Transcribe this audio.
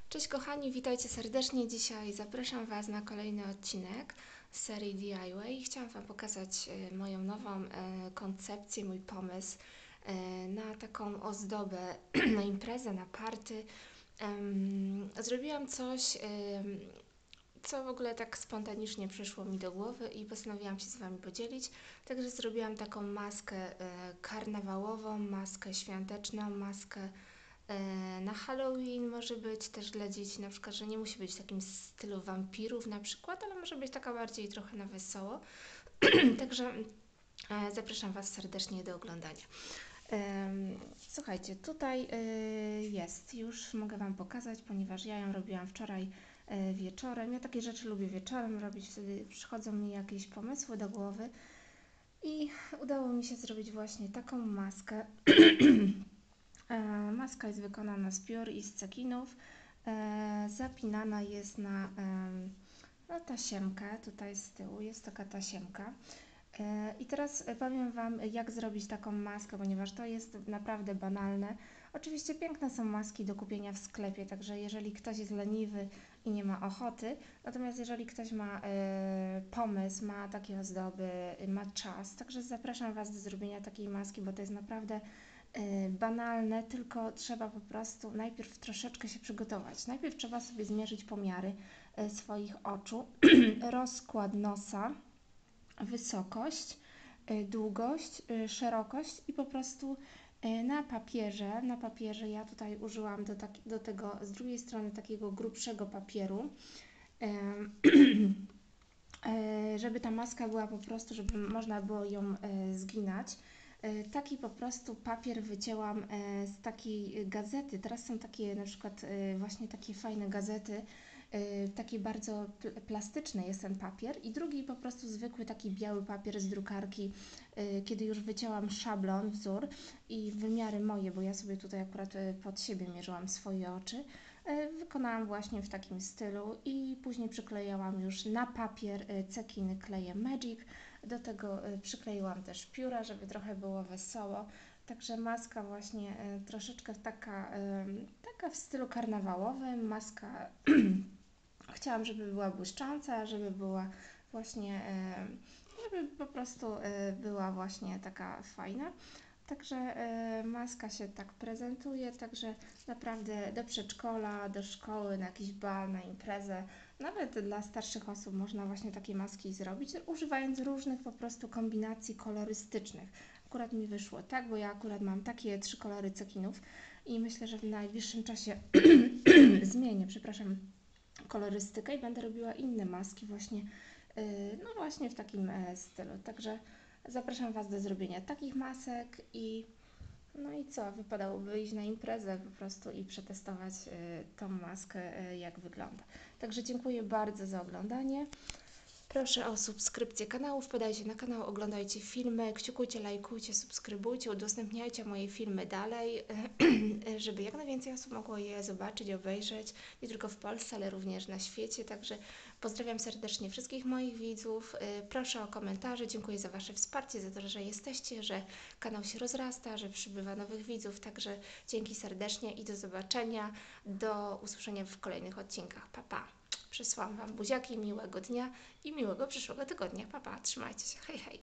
Cześć kochani, witajcie serdecznie. Dzisiaj zapraszam Was na kolejny odcinek z serii DIY. Chciałam Wam pokazać moją nową koncepcję, mój pomysł na taką ozdobę, na imprezę, na party. Zrobiłam coś, co w ogóle tak spontanicznie przyszło mi do głowy i postanowiłam się z Wami podzielić. Także zrobiłam taką maskę karnawałową, maskę świąteczną, maskę na Halloween może być też dla dzieci, na przykład, że nie musi być w takim stylu wampirów na przykład, ale może być taka bardziej trochę na wesoło. Także zapraszam Was serdecznie do oglądania. Słuchajcie, tutaj jest, już mogę Wam pokazać, ponieważ ja ją robiłam wczoraj wieczorem. Ja takie rzeczy lubię wieczorem robić, wtedy przychodzą mi jakieś pomysły do głowy i udało mi się zrobić właśnie taką maskę. Maska jest wykonana z piór i z cekinów. Zapinana jest na tasiemkę. Tutaj z tyłu jest taka tasiemka. I teraz powiem Wam, jak zrobić taką maskę, ponieważ to jest naprawdę banalne. Oczywiście piękne są maski do kupienia w sklepie, także jeżeli ktoś jest leniwy i nie ma ochoty, natomiast jeżeli ktoś ma pomysł, ma takie ozdoby, ma czas, także zapraszam Was do zrobienia takiej maski, bo to jest naprawdę banalne, tylko trzeba po prostu najpierw troszeczkę się przygotować. Najpierw trzeba sobie zmierzyć pomiary swoich oczu, rozkład nosa, wysokość, długość, szerokość i po prostu na papierze ja tutaj użyłam do tego z drugiej strony takiego grubszego papieru, żeby ta maska była po prostu, żeby można było ją zginać. Taki po prostu papier wycięłam z takiej gazety. Teraz są takie na przykład właśnie takie fajne gazety, taki bardzo plastyczny jest ten papier i drugi po prostu zwykły taki biały papier z drukarki, kiedy już wycięłam szablon, wzór i wymiary moje, bo ja sobie tutaj akurat pod siebie mierzyłam swoje oczy. Wykonałam właśnie w takim stylu i później przyklejałam już na papier cekiny klejem Magic. Do tego przykleiłam też pióra, żeby trochę było wesoło. Także maska właśnie troszeczkę taka w stylu karnawałowym. Maska chciałam, żeby była błyszcząca, żeby była właśnie, żeby po prostu była właśnie taka fajna. Także maska się tak prezentuje, także naprawdę do przedszkola, do szkoły, na jakiś bal, na imprezę, nawet dla starszych osób można właśnie takie maski zrobić, używając różnych po prostu kombinacji kolorystycznych. Akurat mi wyszło tak, bo ja akurat mam takie 3 kolory cekinów i myślę, że w najbliższym czasie zmienię, przepraszam, kolorystykę i będę robiła inne maski właśnie, no właśnie w takim stylu. Także zapraszam Was do zrobienia takich masek i no i co, wypadałoby iść na imprezę po prostu i przetestować tą maskę, jak wygląda. Także dziękuję bardzo za oglądanie. Proszę o subskrypcję kanału, wpadajcie na kanał, oglądajcie filmy, kciukujcie, lajkujcie, subskrybujcie, udostępniajcie moje filmy dalej, żeby jak najwięcej osób mogło je zobaczyć, obejrzeć, nie tylko w Polsce, ale również na świecie. Także pozdrawiam serdecznie wszystkich moich widzów. Proszę o komentarze, dziękuję za Wasze wsparcie, za to, że jesteście, że kanał się rozrasta, że przybywa nowych widzów. Także dzięki serdecznie i do zobaczenia, do usłyszenia w kolejnych odcinkach. Pa, pa! Przesłałam Wam buziaki, miłego dnia i miłego przyszłego tygodnia. Pa, pa, trzymajcie się, hej, hej!